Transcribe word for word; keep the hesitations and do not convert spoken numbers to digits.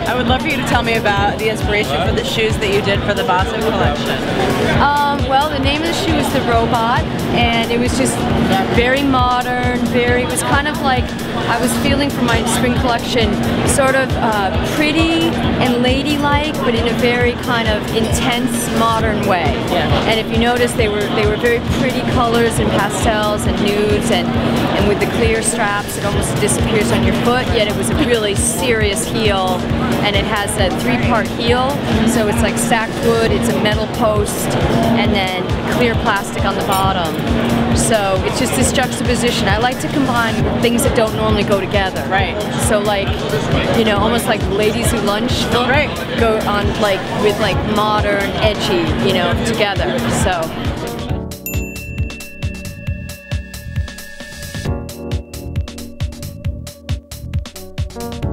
I would love for you to tell me about the inspiration for the shoes that you did for the Bossa collection. Um, well, the name of the shoe is the Robot, and it was just very modern, very, it was kind of like, I was feeling for my spring collection, sort of uh, pretty and ladylike, but in a very kind of intense, modern way. Yeah. And if you notice, they were they were very pretty colors and pastels and nudes, and, and with the clear straps, it almost disappears on your foot, yet it was a really serious heel, and it has a three-part heel, so it's like stacked wood, it's a metal post, and then clear plastic on the bottom. So it's just this juxtaposition. I like to combine things that don't normally go together. Right. So like, you know, almost like ladies who lunch Right. go on like with like modern, edgy, you know, together. So.